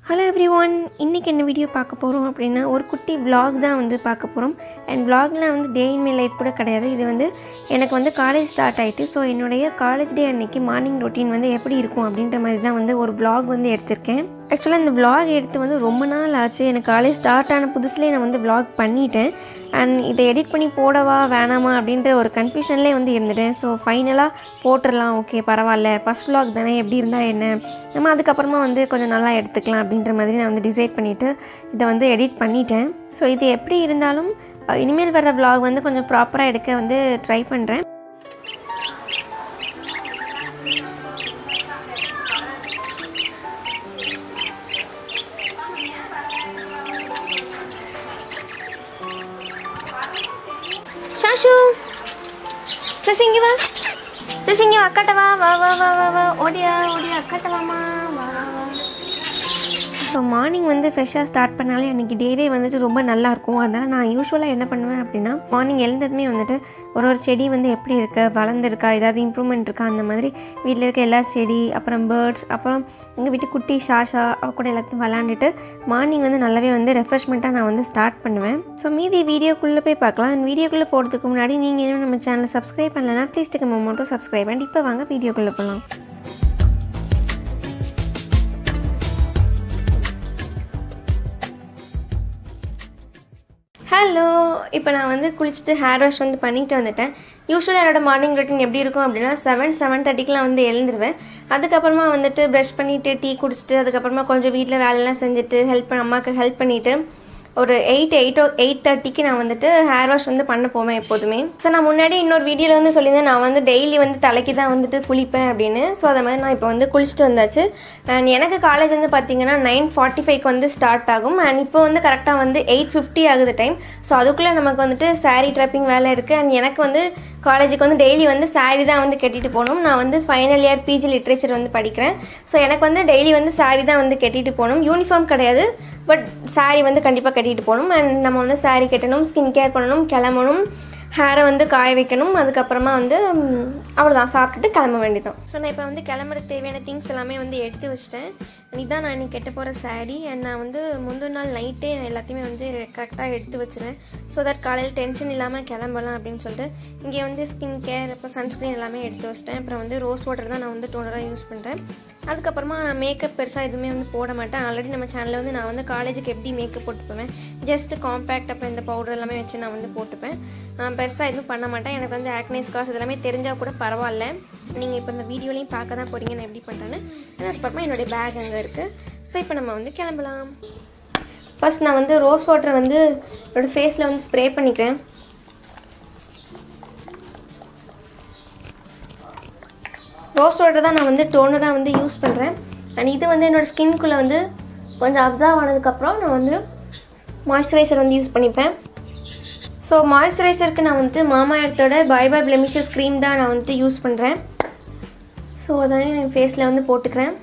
Hello everyone, இன்னைக்கு என்ன video பார்க்க போறோம் அப்படினா ஒரு குட்டி vlog தான் வந்து பார்க்க போறோம். and vlogல வந்து டே இன் மை லைஃப் கூட கிடையாது. இது வந்து எனக்கு வந்து காலேஜ் ஸ்டார்ட் ஆயிட்டு சோ என்னோட காலேஜ் டே அன்னைக்கு மார்னிங் ரொட்டீன் வந்து எப்படி இருக்கும் அப்படின்ற மாதிரி தான் வந்து ஒரு vlog வந்து எடுத்துர்க்கேன். Actually இந்த vlog எடுத்து வந்து ரொம்ப நாள் ஆச்சு. எனக்கு காலேஜ் ஸ்டார்ட் ஆன புதுசுலயே நான் வந்து vlog பண்ணிட்டேன். and இத எடிட் பண்ணி போடவா வேணாமா அப்படின்ற ஒரு கன்ஃபியூஷன்லயே வந்து இருந்துட்டேன். சோ ஃபைனலா போட்றலாம். ஓகே பரவாயில்லை. ஃபர்ஸ்ட் vlog தானே எப்படி இருந்தா என்ன? நம்ம அதுக்கு அப்புறமா வந்து கொஞ்சம் நல்லா எடுத்துக்கலாம் அப்படின்ற மாதிரி நான் வந்து டிசைட் பண்ணிட்டு இத வந்து எடிட் பண்ணிட்டேன். சோ இது எப்படி இருந்தாலும் இனிமேல் வர vlog வந்து கொஞ்சம் ப்ராப்பரா எடுக்க வந்து ட்ரை பண்றேன். Shashu Shashingi va Shashingi va akkata va odia akkata va ma va so morning வந்து ஃப்ரெஷ்ஷாக ஸ்டார்ட் பண்ணாலே அன்றைக்கி டேவே வந்துட்டு ரொம்ப நல்லாயிருக்கும். அதனால் நான் யூஸ்வலாக என்ன பண்ணுவேன் அப்படின்னா மார்னிங் எழுந்ததுமே வந்துட்டு ஒரு செடி வந்து எப்படி இருக்குது, வளர்ந்துருக்கா, ஏதாவது இம்ப்ரூவ்மெண்ட் இருக்கா, அந்த மாதிரி வீட்டில் இருக்க எல்லா செடி, அப்புறம் பேர்ட்ஸ், அப்புறம் எங்கள் வீட்டு குட்டி ஷாஷா அவ கூட எல்லாத்தையும் விளாண்டுட்டு மார்னிங் வந்து நல்லாவே வந்து ரெஃப்ரெஷ்மெண்ட்டாக நான் வந்து ஸ்டார்ட் பண்ணுவேன். ஸோ மீதி வீடியோக்குள்ளே போய் பார்க்கலாம். அண்ட் வீடியோக்குள்ளே போகிறதுக்கு முன்னாடி நீங்கள் இன்னும் நம்ம சேனலை சப்ஸ்கிரைப் பண்ணலைன்னா please take a moment to subscribe. And இப்போ வாங்க வீடியோக்குள்ளே போகலாம். ஹலோ, இப்போ நான் வந்து குளிச்சுட்டு ஹேர் வாஷ் வந்து பண்ணிட்டு வந்துட்டேன். யூஸ்வலாக என்னோட மார்னிங் ரொட்டீன் எப்படி இருக்கும் அப்படின்னா 7:30க்குலாம் வந்து எழுந்துருவேன். அதுக்கப்புறமா வந்துட்டு ப்ரஷ் பண்ணிவிட்டு டீ குடிச்சிட்டு அதுக்கப்புறமா கொஞ்சம் வீட்டில் வேலையெல்லாம் செஞ்சுட்டு அம்மாவுக்கு ஹெல்ப் பண்ணிவிட்டு ஒரு 8:30க்கு நான் வந்துட்டு ஹேர் வாஷ் வந்து பண்ண போவேன் எப்போதுமே. ஸோ நான் முன்னாடி இன்னொரு வீடியோவில் வந்து சொல்லியிருந்தேன் நான் வந்து டெய்லி வந்து தலைக்கு தான் வந்துட்டு குளிப்பேன் அப்படின்னு. ஸோ அதை மாதிரி நான் இப்போ வந்து குளிச்சுட்டு வந்தாச்சு. அண்ட் எனக்கு காலேஜ் வந்து பார்த்திங்கன்னா 9:45க்கு வந்து ஸ்டார்ட் ஆகும். அண்ட் இப்போ வந்து கரெக்டாக வந்து 8:50 ஆகுது டைம். ஸோ அதுக்குள்ளே நமக்கு வந்துட்டு சாரீ ட்ராப்பிங் வேலை இருக்குது. அண்ட் எனக்கு வந்து காலேஜுக்கு வந்து டெய்லி வந்து சாரீ தான் வந்து கட்டிட்டு போகணும். நான் வந்து ஃபைனல் இயர் பிஜி லிட்ரேச்சர் வந்து படிக்கிறேன். ஸோ எனக்கு வந்து டெய்லி வந்து சாரீ தான் வந்து கட்டிட்டு போகணும். யூனிஃபார்ம் கிடையாது, பட் சாரீ வந்து கண்டிப்பாக கட்டிட்டு போகணும். அண்ட் நம்ம வந்து சாரீ கட்டணும், ஸ்கின் கேர் பண்ணணும், கிளம்பணும், ஹேரை வந்து காய வைக்கணும். அதுக்கப்புறமா வந்து அவ்வளோதான், சாப்பிட்டுட்டு கிளம்ப வேண்டியதான். ஸோ நான் இப்போ வந்து கிளம்புறதுக்கு தேவையான திங்ஸ் எல்லாமே வந்து எடுத்து வச்சிட்டேன். இதுதான் நான் இன்னைக்கு கட்ட போகிற சாரீ. அண்ட் நான் வந்து முந்தின நாள் நைட்டே எல்லாத்தையுமே வந்து கரெக்டாக எடுத்து வச்சுருவேன். ஸோ தட் காலையில் டென்ஷன் இல்லாமல் கிளம்பலாம் அப்படின்னு சொல்லிட்டு இங்கே வந்து ஸ்கின் கேர், அப்புறம் சன்ஸ்க்ரீன் எல்லாமே எடுத்து வச்சிட்டேன். அப்புறம் வந்து ரோஸ் வாட்டர் தான் நான் வந்து டோனராக யூஸ் பண்ணுறேன். அதுக்கப்புறமா நான் மேக்கப் பெருசாக எதுவுமே வந்து போட மாட்டேன். ஆல்ரெடி நம்ம சேனலில் வந்து நான் வந்து காலேஜுக்கு எப்படி மேக்கப் போட்டு போவேன், ஜஸ்ட் காம்பேக்ட் அப்புறம் இந்த பவுடர் எல்லாமே வச்சு நான் வந்து போட்டுப்பேன். பெருசாக எதுவும் பண்ண மாட்டேன். எனக்கு வந்து ஆக்னே ஸ்கார்ஸ் இதெல்லாமே தெரிஞ்சால் கூட பரவாயில்ல. நீங்கள் இப்போ இந்த வீடியோலையும் பார்க்க தான் போகிறீங்க நான் எப்படி பண்ணுறேன்னு. அதுக்கப்புறமா என்னுடைய பேக் அங்கே இருக்குது. ஸோ இப்போ நம்ம வந்து கிளம்பலாம். ஃபர்ஸ்ட் நான் வந்து ரோஸ் வாட்டரை வந்து என்னோடய ஃபேஸில் வந்து ஸ்ப்ரே பண்ணிக்கிறேன். ரோஸ் வாட்டர் தான் நான் வந்து டோனராக வந்து யூஸ் பண்ணுறேன். அண்ட் இது வந்து என்னோடய ஸ்கின்குள்ளே வந்து கொஞ்சம் அப்சர்வ் ஆனதுக்கப்புறம் நான் வந்து மாய்ஸ்சரைசர் வந்து யூஸ் பண்ணிப்பேன். ஸோ மாய்ஸ்சரைசருக்கு நான் வந்துட்டு மாமா எர்த்தோட பை பை பிளெமிஷஸ் க்ரீம் தான் நான் வந்துட்டு யூஸ் பண்ணுறேன். ஸோ அதான் என் ஃபேஸில் வந்து போட்டுக்கிறேன்.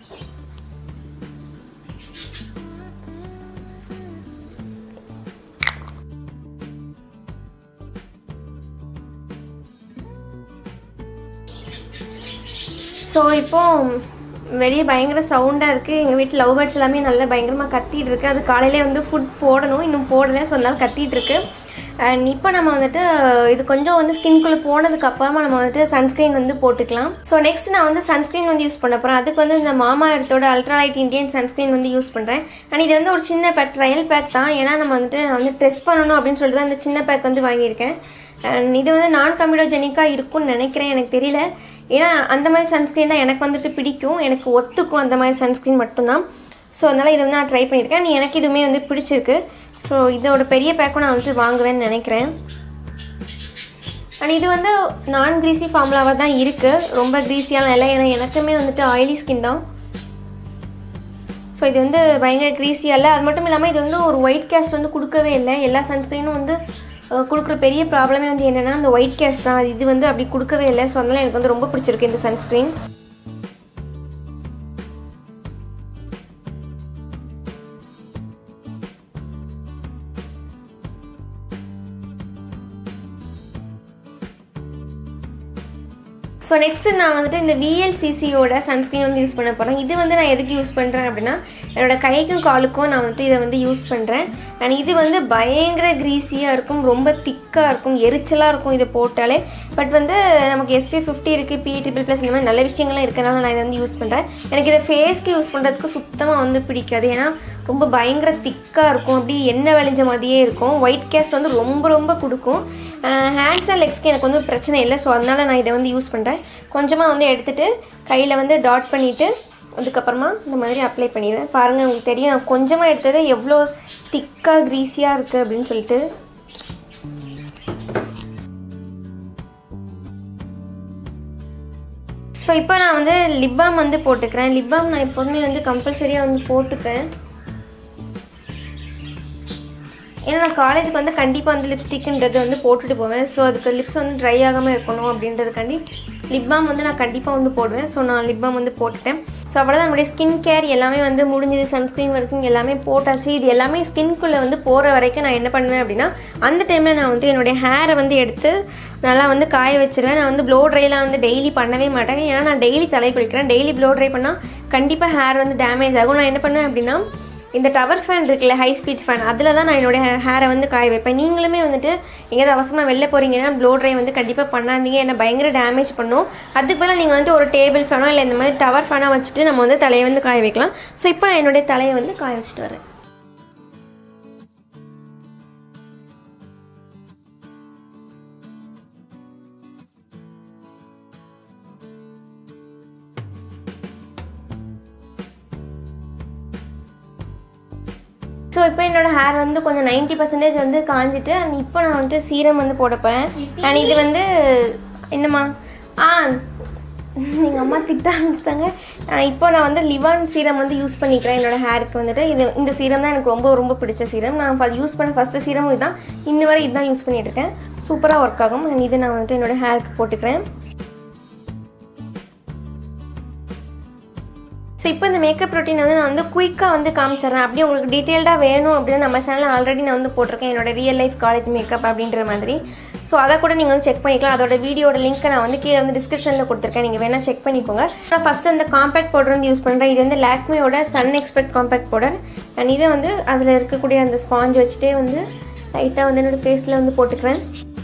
ஸோ இப்போது வெளியே பயங்கர சவுண்டாக இருக்குது. எங்கள் வீட்டில் லவ் பேர்ட்ஸ் எல்லாமே நல்லா பயங்கரமாக கத்திகிட்டு இருக்குது. அது காலையிலே வந்து ஃபுட் போடணும், இன்னும் போடலை. ஸோ அதனால கத்திகிட்ருக்கு. அண்ட் இப்போ நம்ம வந்துட்டு இது கொஞ்சம் வந்து ஸ்கின்குள்ளே போனதுக்கப்புறமா நம்ம வந்துட்டு சன்ஸ்க்ரீன் வந்து போட்டுக்கலாம். ஸோ நெக்ஸ்ட் நான் வந்து சன்ஸ்க்ரீன் வந்து யூஸ் பண்ண போகிறேன். அதுக்கு வந்து இந்த மாமா எர்த்தோட அல்ட்ராலைட் இண்டியன் சன்ஸ்க்ரீன் வந்து யூஸ் பண்ணுறேன். அண்ட் இது வந்து ஒரு சின்ன பேக், ட்ரையல் பேக் தான். ஏன்னா நம்ம வந்துட்டு நான் வந்து டெஸ்ட் பண்ணணும் அப்படின்னு சொல்லிட்டு தான் இந்த சின்ன பேக் வந்து வாங்கியிருக்கேன். அண்ட் இது வந்து நான் கமிடோஜெனிக்காக இருக்கும்னு நினைக்கிறேன், எனக்கு தெரியல. ஏன்னா அந்த மாதிரி சன்ஸ்க்ரீன் தான் எனக்கு வந்துட்டு பிடிக்கும், எனக்கு ஒத்துக்கும் அந்த மாதிரி சன்ஸ்க்ரீன் மட்டும்தான். ஸோ அதனால் இதை வந்து நான் ட்ரை பண்ணியிருக்கேன். எனக்கு இதுவுமே வந்து பிடிச்சிருக்கு. ஸோ இதோட பெரிய பேக்கும் நான் வந்து வாங்குவேன்னு நினைக்கிறேன். அண்ட் இது வந்து நான் க்ரீஸி ஃபார்முலாவாக தான் இருக்குது, ரொம்ப க்ரீஸியாலாம் இல்லை. ஏன்னா எனக்குமே வந்துட்டு ஆயிலி ஸ்கின் தான். ஸோ இது வந்து பயங்கர க்ரீஸியாக இல்லை. அது மட்டும் இல்லாமல் இது வந்து ஒரு ஒயிட் கேஸ்ட் வந்து கொடுக்கவே இல்லை. எல்லா சன்ஸ்க்ரீனும் வந்து கொடுக்குற பெரிய ப்ராப்ளமே வந்து என்னென்னா அந்த ஒயிட் கேஸ்ட் தான். இது வந்து அப்படி கொடுக்கவே இல்லை. ஸோ அதனால் எனக்கு வந்து ரொம்ப பிடிச்சிருக்கு இந்த சன்ஸ்க்ரீன். So next நான் வந்துட்டு இந்த VLCC ஓட சன்ஸ்கிரீன் வந்து யூஸ் பண்ண போறேன். இது வந்து நான் எதுக்கு யூஸ் பண்றேன் அப்படினா என்னோட கைக்கும் காலுக்கும் நான் வந்துட்டு இதை வந்து யூஸ் பண்ணுறேன். அண்ட் இது வந்து பயங்கர க்ரீஸியாக இருக்கும், ரொம்ப திக்காக இருக்கும், எரிச்சலாக இருக்கும் இதை போட்டாலே. பட் வந்து நமக்கு SPF50 இருக்குது, PA+++ இந்த மாதிரி நல்ல விஷயங்கள்லாம் இருக்கிறனால நான் இதை வந்து யூஸ் பண்ணுறேன். எனக்கு இதை ஃபேஸ்க்கு யூஸ் பண்ணுறதுக்கு சுத்தமாக வந்து பிடிக்காது. ஏன்னா ரொம்ப பயங்கர திக்காக இருக்கும், அப்படி எண்ணெய் விளைஞ்ச மாதிரியே இருக்கும். ஒயிட் கேஸ்ட் வந்து ரொம்ப ரொம்ப கொடுக்கும். ஹேண்ட்ஸ் அண்ட் லெக்ஸ்க்கு எனக்கு வந்து பிரச்சனை இல்லை. ஸோ அதனால் நான் இதை வந்து யூஸ் பண்ணுறேன். கொஞ்சமாக வந்து எடுத்துகிட்டு கையில் வந்து டாட் பண்ணிவிட்டு அதுக்கப்புறமா இந்த மாதிரி அப்ளை பண்ணிடுவேன். பாருங்கள், உங்களுக்கு தெரியும் நான் கொஞ்சமாக எடுத்தது எவ்வளோ திக்காக க்ரீஸியாக இருக்குது அப்படின்னு சொல்லிட்டு. ஸோ இப்போ நான் வந்து லிப் பாம் வந்து போட்டுக்கிறேன். லிப் பாம் நான் எப்போதுமே வந்து கம்பல்சரியாக வந்து போட்டுப்பேன். ஏன்னா நான் காலேஜுக்கு வந்து கண்டிப்பாக வந்து லிப்ஸ்டிக்ன்றது வந்து போட்டுட்டு போவேன். ஸோ அதுக்கு லிப்ஸ் வந்து ட்ரை ஆகாமல் இருக்கணும் அப்படின்றதுக்காண்டி லிப் பாம் வந்து நான் கண்டிப்பாக வந்து போடுவேன். ஸோ நான் லிப் பாம் வந்து போட்டுட்டேன். ஸோ அவ்வளோதான், நம்மளுடைய ஸ்கின் கேர் எல்லாமே வந்து முடிஞ்சது. சன்ஸ்க்ரீன் வரைக்கும் எல்லாமே போட்டாச்சு. இது எல்லாமே ஸ்கின்குள்ளே வந்து போகிற வரைக்கும் நான் என்ன பண்ணுவேன் அப்படின்னா, அந்த டைமில் நான் வந்து என்னுடைய ஹேரை வந்து எடுத்து நல்லா வந்து காய வச்சுருவேன். நான் வந்து ப்ளோ ட்ரைலாம் வந்து டெய்லி பண்ணவே மாட்டேன். ஏன்னா நான் டெய்லி தலை குளிக்கிறேன். டெய்லி ப்ளோ ட்ரை பண்ணால் கண்டிப்பாக ஹேர் வந்து டேமேஜ் ஆகும். நான் என்ன பண்ணுவேன் அப்படின்னா, இந்த டவர் ஃபேன் இருக்குல்ல, ஹை ஸ்பீட் ஃபேன், அதில் தான் நான் என்னுடைய ஹேரை வந்து காய வைப்பேன். நீங்களுமே வந்துட்டு எங்கேயாவது அவசரமாக வெளில போகிறீங்கன்னா ப்ளோ ட்ரை வந்து கண்டிப்பாக பண்ணாதீங்க. ஏன்னா பயங்கர டேமேஜ் பண்ணும். அதுக்கு பதிலாக நீங்கள் வந்து ஒரு டேபிள் ஃபேனோ இல்லை இந்த மாதிரி டவர் ஃபேனாக வச்சுட்டு நம்ம வந்து தலையை வந்து காய வைக்கலாம். ஸோ இப்போ நான் என்னுடைய தலையை வந்து காய வச்சுட்டு வரேன். ஸோ இப்போ என்னோடய ஹேர் வந்து கொஞ்சம் 90% வந்து காஞ்சிட்டு, அண்ட் இப்போ நான் வந்து சீரம் வந்து போட போகிறேன். அண்ட் இது வந்து என்னம்மா எங்கள் அம்மா திட்ட ஆரம்பிச்சிட்டாங்க. இப்போ நான் வந்து லிவான் சீரம் வந்து யூஸ் பண்ணிக்கிறேன் என்னோடய ஹேருக்கு வந்துட்டு. இந்த சீரம் தான் எனக்கு ரொம்ப ரொம்ப பிடிச்ச சீரம். நான் யூஸ் பண்ண ஃபஸ்ட்டு சீரமும் இதுதான். இன்ன வரை இதுதான் யூஸ் பண்ணிகிட்ருக்கேன். சூப்பராக ஒர்க் ஆகும். அண்ட் இது நான் வந்துட்டு என்னோடய ஹேருக்கு போட்டுக்கிறேன். ஸோ இப்போ இந்த மேக்கப் ரொட்டீன் வந்து நான் வந்து குயிக்காக வந்து காமிச்சிட்றேன். அப்படியே உங்களுக்கு டீட்டெயில்டாக வேணும் அப்படின்னு நம்ம சேனலில் ஆல்ரெடி நான் வந்து போட்டிருக்கேன், என்னோட ரியல் லைஃப் காலேஜ் மேக்கப் அப்படின்ற மாதிரி. ஸோ அதை கூட நீங்கள் வந்து செக் பண்ணிக்கலாம். அதோட வீடியோட லிங்க்கை நான் வந்து கீழே வந்து டிஸ்கிரிப்ஷனில் கொடுத்துருக்கேன், நீங்கள் வேணால் செக் பண்ணிக்கோங்க. நான் ஃபஸ்ட்டு அந்த காம்பேக்ட் பவுடர் வந்து யூஸ் பண்ணுறேன். இது வந்து லாக்மேயோட sun expert compact powder. And இதை வந்து அதில் இருக்கக்கூடிய அந்த ஸ்பாஞ்ச் வச்சுட்டே வந்து லைட்டாக வந்து என்னோடய ஃபேஸில் வந்து போட்டுக்கிறேன்.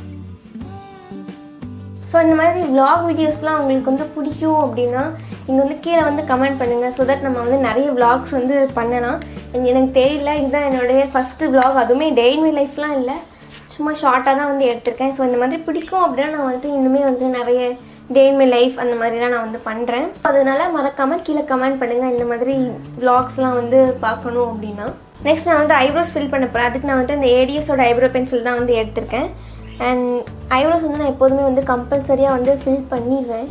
ஸோ இந்த மாதிரி vlog வீடியோஸ்லாம் உங்களுக்கு வந்து பிடிக்கும் அப்படின்னா நீங்கள் வந்து கீழே வந்து கமெண்ட் பண்ணுங்கள். ஸோ தட் நம்ம வந்து நிறைய vlogs வந்து பண்ணலாம். எனக்கு தெரியல, இதுதான் என்னுடைய ஃபஸ்ட்டு vlog. அதுவுமே டே இன் மை லைஃப்லாம் இல்லை, சும்மா ஷார்ட்டாக தான் வந்து எடுத்திருக்கேன். ஸோ இந்த மாதிரி பிடிக்கும் அப்படின்னா நான் வந்து இன்னுமே வந்து நிறைய டே இன் மை லைஃப் அந்த மாதிரிலாம் நான் வந்து பண்ணுறேன். அதனால் மறக்காமல் கீழே கமெண்ட் பண்ணுங்கள் இந்த மாதிரி vlogsலாம் வந்து பார்க்கணும் அப்படின்னா. நெக்ஸ்ட் நான் வந்து ஐப்ரோஸ் ஃபில் பண்ண போகிறேன். அதுக்கு நான் வந்து இந்த ஏடிஎஸோட ஐப்ரோ பென்சில் தான் வந்து எடுத்திருக்கேன். அண்ட் ஐப்ரோஸ் வந்து நான் எப்போதுமே வந்து கம்பல்சரியாக வந்து ஃபில் பண்ணிடுவேன்.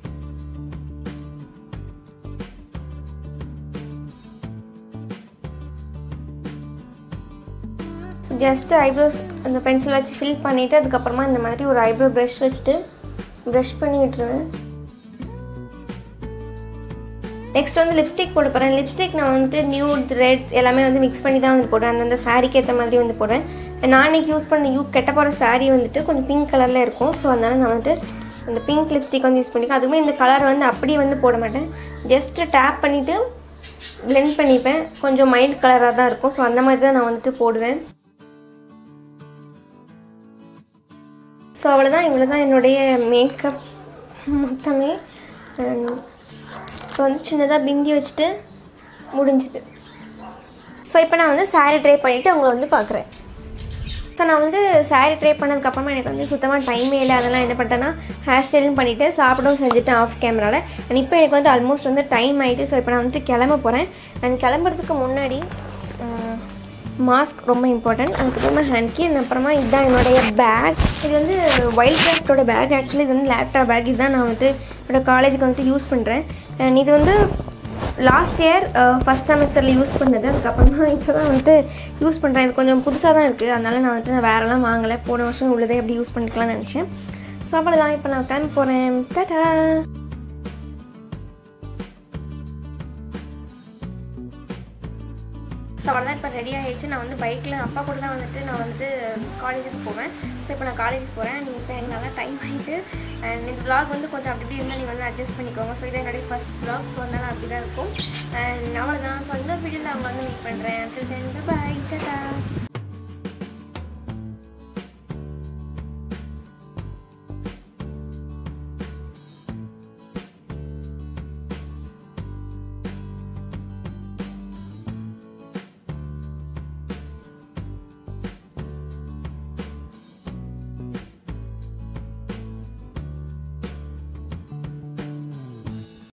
ஸோ ஜஸ்ட்டு ஐப்ரோஸ் அந்த பென்சில் வச்சு ஃபில் பண்ணிவிட்டு அதுக்கப்புறமா இந்த மாதிரி ஒரு ஐப்ரோ ப்ரஷ் வச்சுட்டு ப்ரஷ் பண்ணி விட்டுருவேன். நெக்ஸ்ட் வந்து லிப்ஸ்டிக் போட போகிறேன். லிப்ஸ்டிக் நான் வந்துட்டு நியூட், ரெட்ஸ் எல்லாமே வந்து மிக்ஸ் பண்ணி தான் வந்து போடுவேன். அந்தந்த சாரீக்கு ஏற்ற மாதிரி வந்து போடுவேன். நான் இன்றைக்கி யூஸ் பண்ண கெட்ட போகிற சாரீ வந்துட்டு கொஞ்சம் பிங்க் கலரில் இருக்கும். ஸோ அதனால் நான் வந்து அந்த பிங்க் லிப்ஸ்டிக் வந்து யூஸ் பண்ணிப்பேன். அதுவுமே இந்த கலர் வந்து அப்படியே வந்து போட மாட்டேன், ஜஸ்ட்டு டேப் பண்ணிவிட்டு பிளெண்ட் பண்ணிப்பேன். கொஞ்சம் மைல்ட் கலராக தான் இருக்கும். ஸோ அந்த மாதிரி தான் நான் வந்துட்டு போடுவேன். ஸோ அவ்வளோதான், இவ்வளோ தான் என்னுடைய மேக்கப் மொத்தமே. ஸோ வந்து சின்னதாக பிந்தி வச்சுட்டு முடிஞ்சுது. ஸோ இப்போ நான் வந்து சாரீ ட்ரை பண்ணிவிட்டு உங்களை வந்து பார்க்குறேன். ஸோ நான் வந்து சாரீ ட்ரை பண்ணதுக்கப்புறமா எனக்கு வந்து சுத்தமாக டைமே இல்லை. அதெல்லாம் என்ன பண்ணிட்டேன்னா ஹேர் ஸ்டைலும் பண்ணிவிட்டு சாப்பிடவும் செஞ்சுட்டேன் ஆஃப் கேமராவில். அண்ட் இப்போ எனக்கு வந்து ஆல்மோஸ்ட் வந்து டைம் ஆகிட்டு. ஸோ இப்போ நான் வந்து கிளம்ப போகிறேன். அண்ட் கிளம்புறதுக்கு முன்னாடி மாஸ்க் ரொம்ப இம்பார்ட்டன்ட். அதுக்கப்புறமா ஹேண்ட் கீ. அப்புறமா இதுதான் என்னுடைய பேக். இது வந்து வைல்ட் கிராஃப்டோட பேக். ஆக்சுவலி இது வந்து லேப்டாப் பேக். இதுதான் நான் வந்து என்னோடய காலேஜுக்கு வந்து யூஸ் பண்ணுறேன். அண்ட் இது வந்து லாஸ்ட் இயர் ஃபஸ்ட் செமஸ்டரில் யூஸ் பண்ணது. அதுக்கப்புறமா இப்போ தான் வந்துட்டு யூஸ் பண்ணுறேன். இது கொஞ்சம் புதுசாக தான் இருக்குது. அதனால் நான் வந்துட்டு வேறெல்லாம் வாங்கலை, போன வருஷம் உள்ளதே எப்படி யூஸ் பண்ணிக்கலாம்னு நினச்சேன். ஸோ அவ்வளோதான், இப்போ நான் கிளம்பி போகிறேன். டாடா. ஸோ அவ்வளோதான் இப்போ ரெடி ஆகிடுச்சு. நான் வந்து பைக்கில் அப்பா கூட தான் வந்துட்டு நான் வந்து காலேஜுக்கு போவேன். ஸோ இப்போ நான் காலேஜுக்கு போகிறேன். நீங்கள் இப்போ எனக்கு நல்லா டைம் ஆகிட்டு அண்ட் இந்த vlog வந்து கொஞ்சம் அப்படி இருந்தால் நீங்கள் வந்து அட்ஜஸ்ட் பண்ணிக்கோங்க. ஸோ இதான் என்னுடைய ஃபர்ஸ்ட் vlog. ஸோ அதனால் அப்படி தான் இருக்கும். அண்ட் அவ்வளோதான். ஸோ இந்த வீடியோவில் அவங்க வந்து மீட் பண்ணுறேன். Until then, bye, ta-ta.